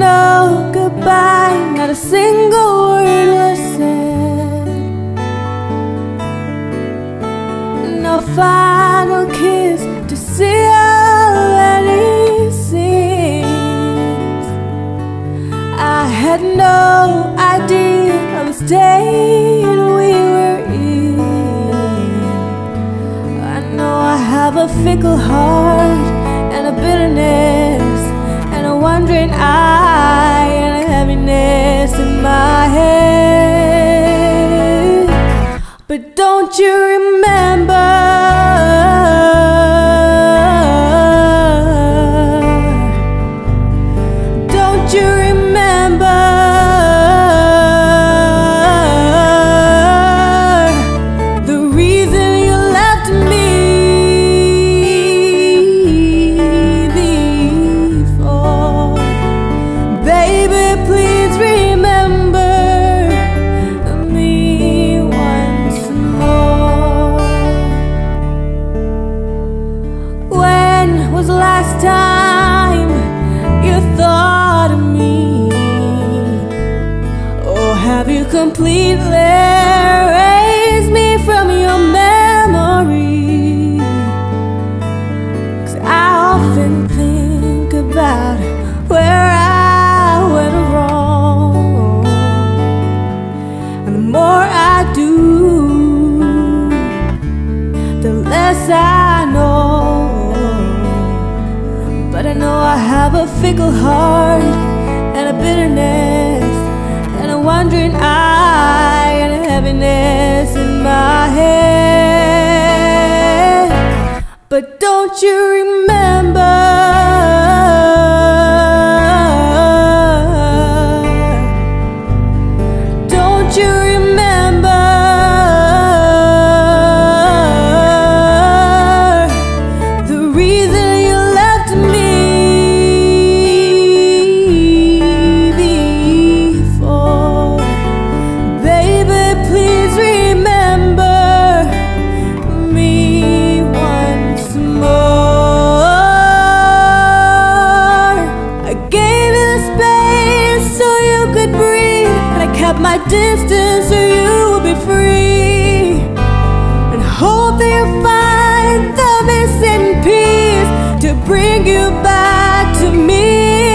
no goodbye, not a single word was said. No final kiss to seal any scenes. I had no idea of the state we were in. I know I have a fickle heart and a bitterness and a wandering eye and a heaviness in my head. But don't you remember? Don't you remember? The reason you left me before. Baby, please remember me once more. When was the last time you thought of me? Or have you completely erased me from your memory? 'Cause I often think about where I went wrong, and the more I do, the less I know. But I know I have a fickle heart and a bitterness and a wandering eye and a heaviness in my head. But don't you remember? Don't you remember? The reason you left me before. Baby, please remember me once more. I gave you the space so you could breathe, and I kept my distance so you would be free. And hope that you find the missing piece to bring you back to me.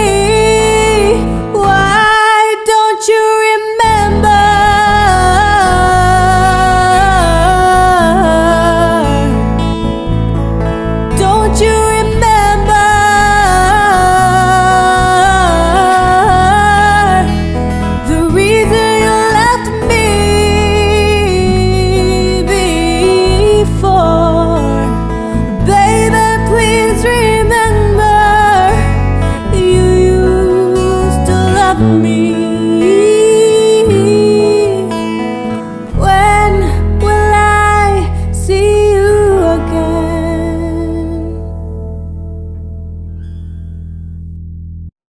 Why don't you remember? Don't you remember? The reason you left me before. Baby, please remember, you used to love me.